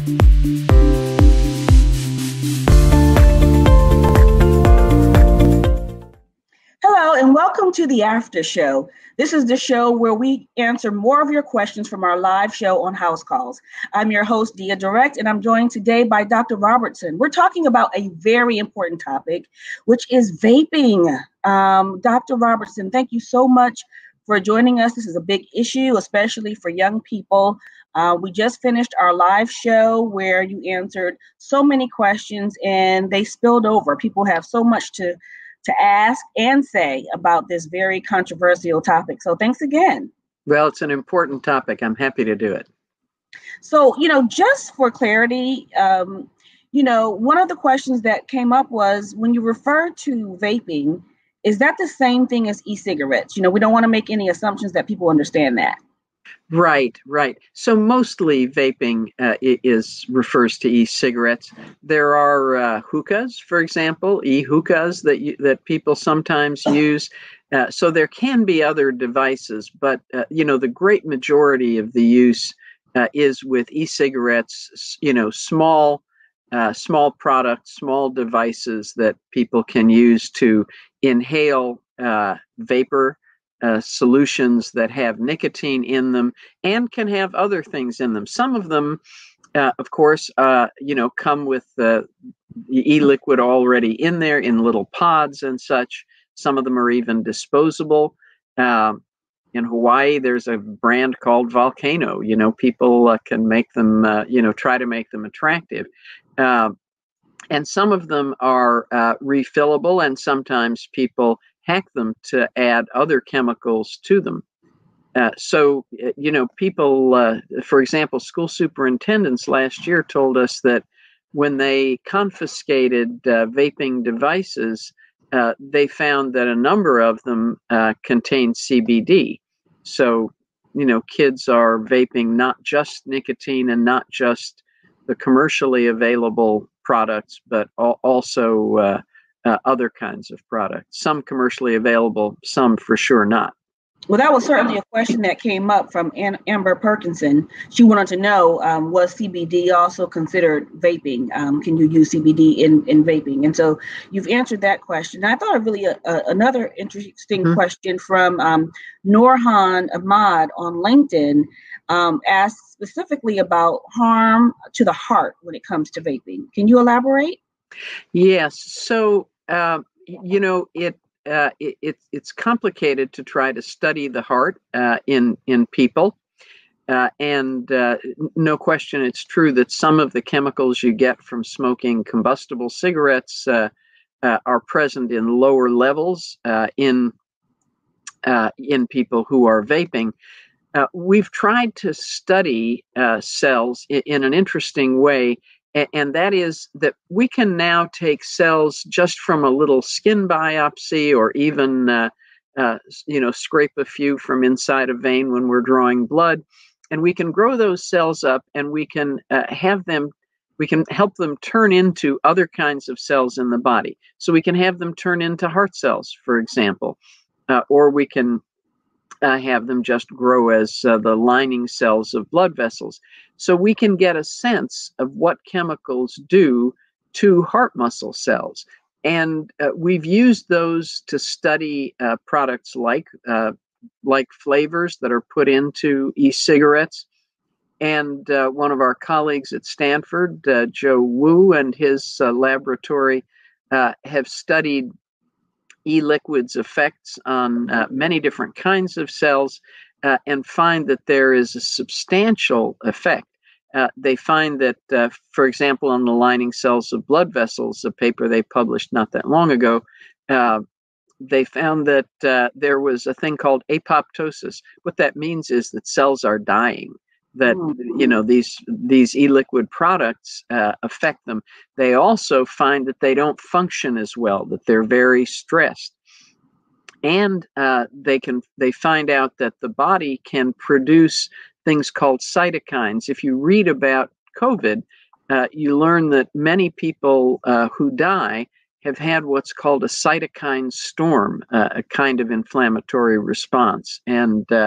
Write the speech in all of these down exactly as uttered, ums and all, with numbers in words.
Hello, and welcome to the After Show. This is the show where we answer more of your questions from our live show on House Calls. I'm your host, Dia Direct, and I'm joined today by Doctor Robertson. We're talking about a very important topic, which is vaping. Um, Doctor Robertson, thank you so much for joining us. This is a big issue, especially for young people. Uh, we just finished our live show where you answered so many questions and they spilled over. People have so much to to ask and say about this very controversial topic. So thanks again. Well, it's an important topic. I'm happy to do it. So, you know, just for clarity, um, you know, one of the questions that came up was when you refer to vaping, is that the same thing as e-cigarettes? You know, we don't want to make any assumptions that people understand that. Right, right. So mostly vaping uh, is refers to e-cigarettes. There are uh, hookahs, for example, e-hookahs that you, that people sometimes use. Uh, so there can be other devices, but uh, you know the great majority of the use uh, is with e-cigarettes. You know, small, uh, small products, small devices that people can use to inhale uh, vapor. Uh, solutions that have nicotine in them and can have other things in them. Some of them, uh, of course, uh, you know, come with uh, the e-liquid already in there in little pods and such. Some of them are even disposable. Um, in Hawaii, there's a brand called Volcano. You know, people uh, can make them, uh, you know, try to make them attractive. Uh, and some of them are uh, refillable, and sometimes people hack them to add other chemicals to them. Uh, so, you know, people, uh, for example, school superintendents last year told us that when they confiscated uh, vaping devices, uh, they found that a number of them uh, contained C B D. So, you know, kids are vaping not just nicotine and not just the commercially available products, but al- also uh, Uh, other kinds of products, some commercially available, some for sure not. Well, that was certainly a question that came up from An- Amber Perkinson. She wanted to know, um, was C B D also considered vaping? Um, can you use C B D in, in vaping? And so you've answered that question. I thought really a, a, another interesting mm-hmm. question from um, Norhan Ahmad on LinkedIn um, asked specifically about harm to the heart when it comes to vaping. Can you elaborate? Yes. So, uh, you know, it, uh, it, it it's complicated to try to study the heart uh, in in people. Uh, and uh, no question, it's true that some of the chemicals you get from smoking combustible cigarettes uh, uh, are present in lower levels uh, in uh, in people who are vaping. Uh, we've tried to study uh, cells in, in an interesting way, and, and that is that we can now take cells just from a little skin biopsy, or even uh, uh, you know scrape a few from inside a vein when we're drawing blood, and we can grow those cells up, and we can uh, have them. We can help them turn into other kinds of cells in the body. So we can have them turn into heart cells, for example, uh, or we can Uh, have them just grow as uh, the lining cells of blood vessels. So we can get a sense of what chemicals do to heart muscle cells. And uh, we've used those to study uh, products like, uh, like flavors that are put into e-cigarettes. And uh, one of our colleagues at Stanford, uh, Joe Wu, and his uh, laboratory uh, have studied e-liquid's effects on uh, many different kinds of cells uh, and find that there is a substantial effect. Uh, they find that, uh, for example, on the lining cells of blood vessels, a paper they published not that long ago, uh, they found that uh, there was a thing called apoptosis. What that means is that cells are dying, that, you know, these these e-liquid products uh, affect them. They also find that they don't function as well, that they're very stressed. And uh, they can they find out that the body can produce things called cytokines. If you read about COVID, uh, you learn that many people uh, who die have had what's called a cytokine storm, uh, a kind of inflammatory response. And uh,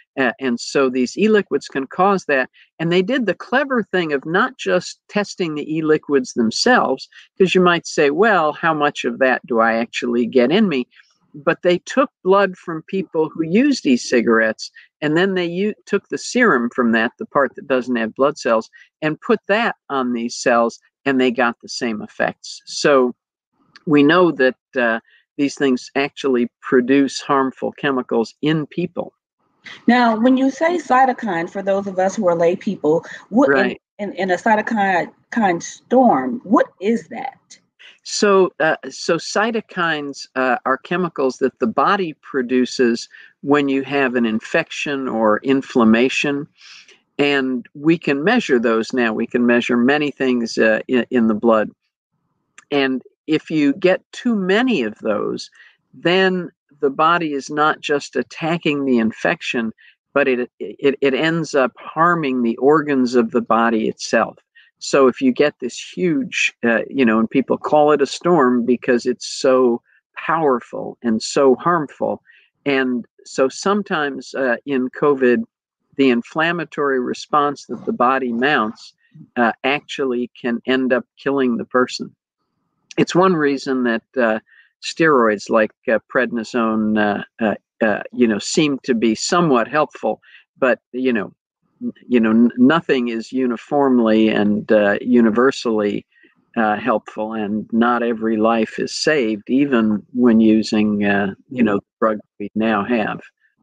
Uh, and so these e-liquids can cause that. And they did the clever thing of not just testing the e-liquids themselves, because you might say, well, how much of that do I actually get in me? But they took blood from people who used e-cigarettes, and then they u- took the serum from that, the part that doesn't have blood cells, and put that on these cells, and they got the same effects. So we know that uh, these things actually produce harmful chemicals in people. Now, when you say cytokine, for those of us who are lay people, what in, Right. in, in a cytokine kind storm, what is that? So, uh, so cytokines uh, are chemicals that the body produces when you have an infection or inflammation, and we can measure those now. We can measure many things uh, in, in the blood, and if you get too many of those, then the body is not just attacking the infection, but it it, it ends up harming the organs of the body itself. So if you get this huge, uh, you know, and people call it a storm because it's so powerful and so harmful. And so sometimes uh, in COVID, the inflammatory response that the body mounts uh, actually can end up killing the person. It's one reason that uh, steroids like uh, prednisone, uh, uh, uh, you know, seem to be somewhat helpful, but you know, you know, n- nothing is uniformly and uh, universally uh, helpful, and not every life is saved, even when using, uh, you know, the drug we now have.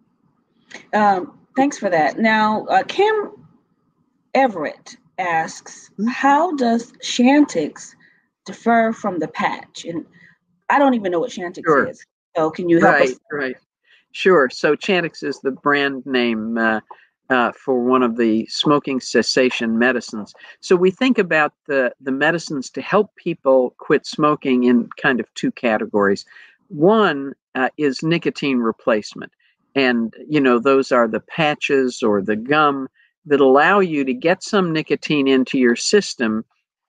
Um, thanks for that. Now, uh, Kim Everett asks, how does Chantix differ from the patch? And I don't even know what Chantix Sure. is. So can you help us? Right, right. Sure. So Chantix is the brand name uh, uh, for one of the smoking cessation medicines. So we think about the, the medicines to help people quit smoking in kind of two categories. One uh, is nicotine replacement. And, you know, those are the patches or the gum that allow you to get some nicotine into your system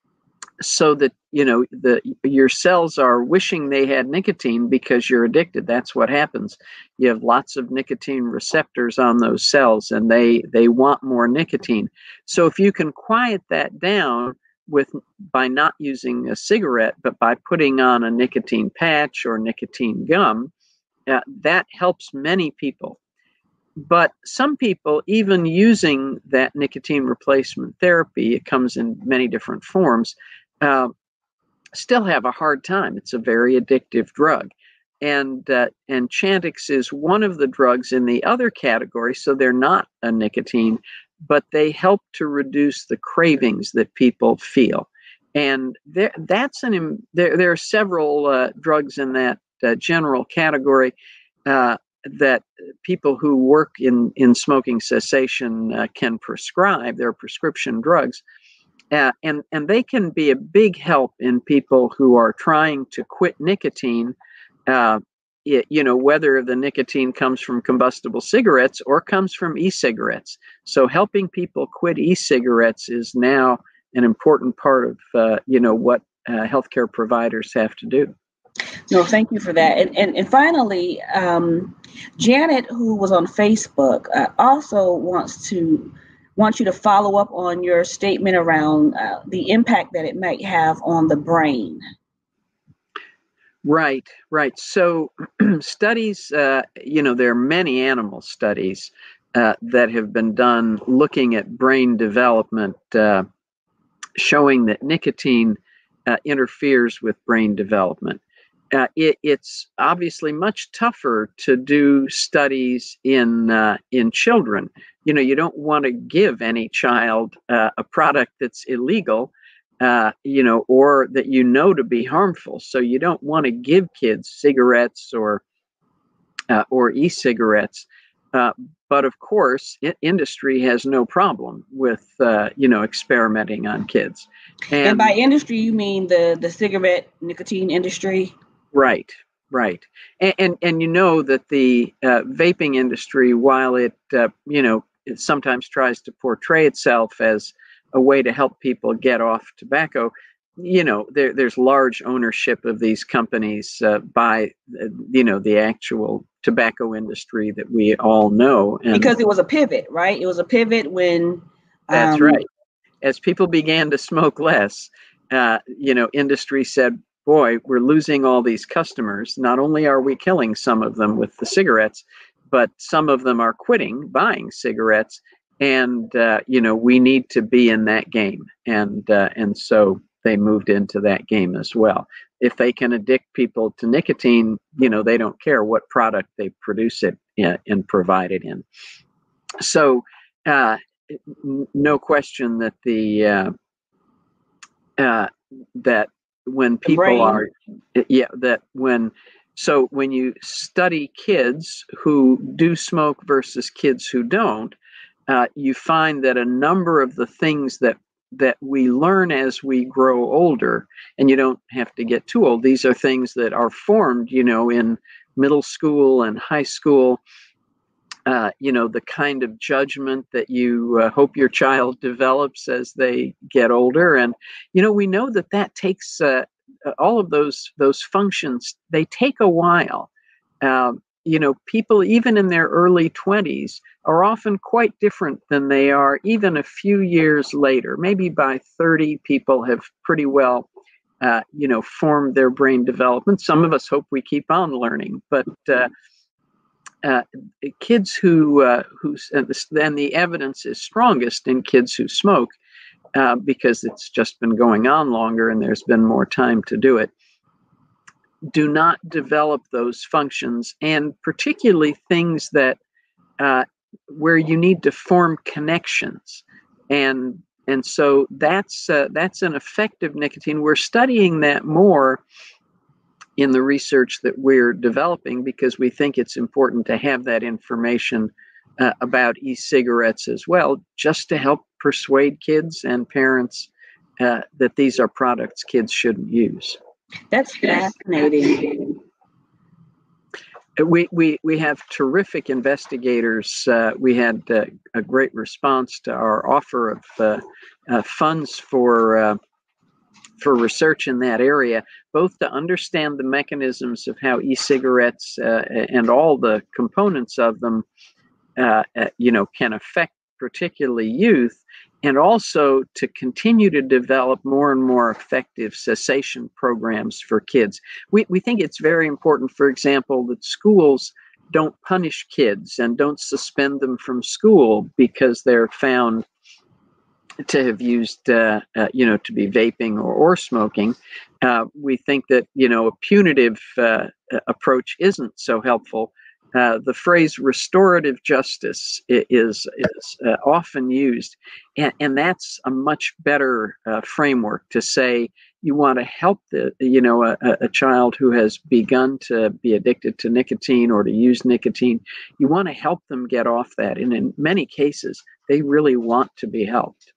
so that, you know, the your cells are wishing they had nicotine because you're addicted. That's what happens. You have lots of nicotine receptors on those cells, and they they want more nicotine. So if you can quiet that down with by not using a cigarette, but by putting on a nicotine patch or nicotine gum, uh, that helps many people. But some people, even using that nicotine replacement therapy, it comes in many different forms, uh, still have a hard time. It's a very addictive drug. And uh, and Chantix is one of the drugs in the other category, so they're not a nicotine, but they help to reduce the cravings that people feel. And there, that's an there. There are several uh, drugs in that uh, general category uh, that people who work in in smoking cessation uh, can prescribe. They're prescription drugs. Uh, and and they can be a big help in people who are trying to quit nicotine. Uh, it, you know, whether the nicotine comes from combustible cigarettes or comes from e-cigarettes. So helping people quit e-cigarettes is now an important part of uh, you know what uh, healthcare providers have to do. No, thank you for that. And and, and finally, um, Janet, who was on Facebook, uh, also wants to wants you to follow up on your statement around uh, the impact that it might have on the brain. Right, right. So studies, uh, you know, there are many animal studies uh, that have been done looking at brain development, uh, showing that nicotine uh, interferes with brain development. Uh, it, it's obviously much tougher to do studies in uh, in children. You know, you don't want to give any child uh, a product that's illegal, uh, you know, or that you know to be harmful. So you don't want to give kids cigarettes or uh, or e-cigarettes. Uh, but of course, I- industry has no problem with uh, you know experimenting on kids. And by And industry, you mean the the cigarette nicotine industry? right, right, and and, and you know that the uh, vaping industry, while it uh, you know it sometimes tries to portray itself as a way to help people get off tobacco, you know, there, there's large ownership of these companies uh, by, uh, you know, the actual tobacco industry that we all know. And because it was a pivot, right? It was a pivot when. That's Um, right. As people began to smoke less, uh, you know, industry said, boy, we're losing all these customers. Not only are we killing some of them with the cigarettes, but some of them are quitting buying cigarettes. And, uh, you know, we need to be in that game. And, uh, and so they moved into that game as well. If they can addict people to nicotine, you know, they don't care what product they produce it in, and provide it in. So, uh, no question that the uh, uh, that when people are yeah that when so when you study kids who do smoke versus kids who don't, uh, you find that a number of the things that that we learn as we grow older, and you don't have to get too old, these are things that are formed, you know, in middle school and high school. Uh, you know, the kind of judgment that you uh, hope your child develops as they get older. And, you know, we know that that takes uh, all of those those functions, they take a while. Um, you know, people, even in their early twenties, are often quite different than they are even a few years later. Maybe by thirty, people have pretty well, uh, you know, formed their brain development. Some of us hope we keep on learning, but uh, Uh, kids who uh, who and the, and the evidence is strongest in kids who smoke uh, because it's just been going on longer and there's been more time to do it, do not develop those functions, and particularly things that uh, where you need to form connections, and and so that's uh, that's an effective nicotine. We're studying that more in the research that we're developing because we think it's important to have that information uh, about e-cigarettes as well, just to help persuade kids and parents uh, that these are products kids shouldn't use. That's fascinating. We, we, we have terrific investigators. Uh, we had uh, a great response to our offer of uh, uh, funds for uh, for research in that area, both to understand the mechanisms of how e-cigarettes uh, and all the components of them, uh, uh, you know, can affect particularly youth, and also to continue to develop more and more effective cessation programs for kids. We, we think it's very important, for example, that schools don't punish kids and don't suspend them from school because they're found to have used, uh, uh, you know, to be vaping or, or smoking. Uh, we think that, you know, a punitive uh, approach isn't so helpful. Uh, the phrase restorative justice is, is uh, often used, and, and that's a much better uh, framework to say you want to help the, you know, a, a child who has begun to be addicted to nicotine or to use nicotine. You want to help them get off that, and in many cases, they really want to be helped.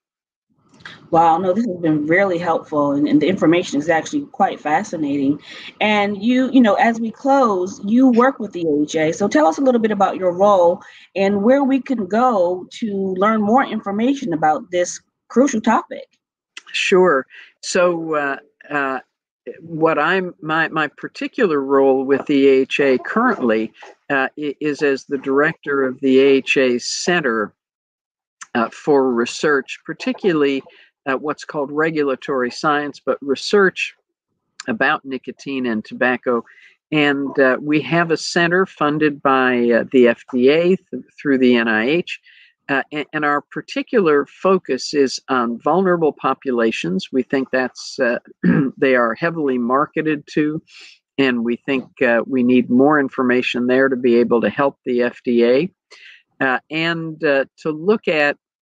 Wow, no, this has been really helpful, and, and the information is actually quite fascinating. And you, you know, as we close, you work with the A H A. So tell us a little bit about your role and where we can go to learn more information about this crucial topic. Sure. So uh, uh, what I'm my my particular role with the A H A currently uh, is as the director of the A H A Center uh, for Research, particularly uh, what's called regulatory science, but research about nicotine and tobacco. And uh, we have a center funded by uh, the F D A th- through the N I H. Uh, and, and our particular focus is on vulnerable populations. We think that's uh, they are heavily marketed to, and we think uh, we need more information there to be able to help the F D A uh, and uh, to look at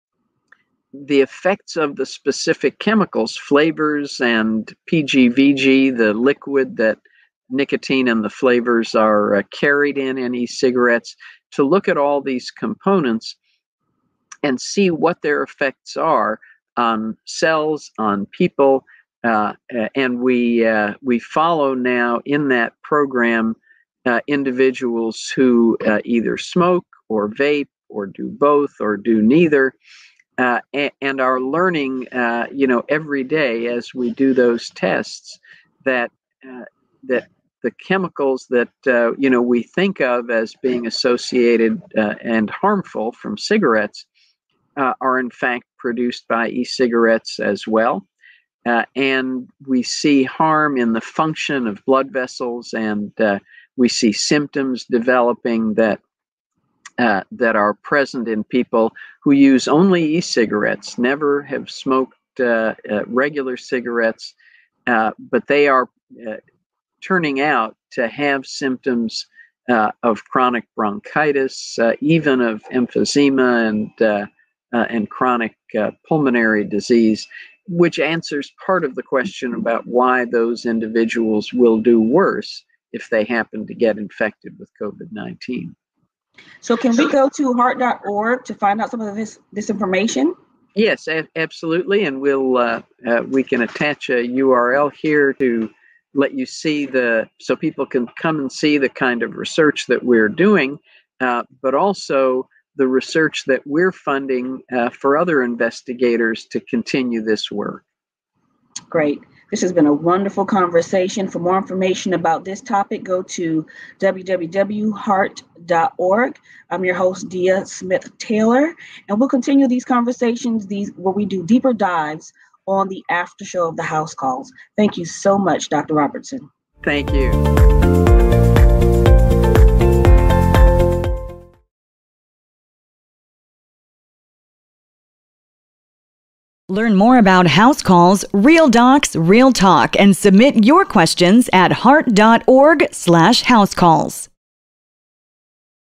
the effects of the specific chemicals, flavors, and P G V G, the liquid that nicotine and the flavors are uh, carried in in e-cigarettes, to look at all these components and see what their effects are on cells, on people, uh, and we uh, we follow now in that program uh, individuals who uh, either smoke or vape or do both or do neither. uh, and, and are learning, uh, you know, every day as we do those tests that uh, that the chemicals that uh, you know we think of as being associated uh, and harmful from cigarettes uh, are in fact produced by e-cigarettes as well. Uh, and we see harm in the function of blood vessels, and uh, we see symptoms developing that uh, that are present in people who use only e-cigarettes, never have smoked uh, uh, regular cigarettes, uh, but they are uh, turning out to have symptoms uh, of chronic bronchitis, uh, even of emphysema and uh, uh, and chronic uh, pulmonary disease, which answers part of the question about why those individuals will do worse if they happen to get infected with COVID nineteen. So can we go to heart dot org to find out some of this, this information? Yes, a- absolutely. And we'll uh, uh, we can attach a U R L here to let you see the, so people can come and see the kind of research that we're doing, uh, but also the research that we're funding uh, for other investigators to continue this work. Great. This has been a wonderful conversation. For more information about this topic, go to w w w dot heart dot org. I'm your host, Dia Smith-Taylor, and we'll continue these conversations these where we do deeper dives on the after show of the House Calls. Thank you so much, Doctor Robertson. Thank you. Learn more about House Calls, Real Docs, Real Talk, and submit your questions at heart dot org slash house calls.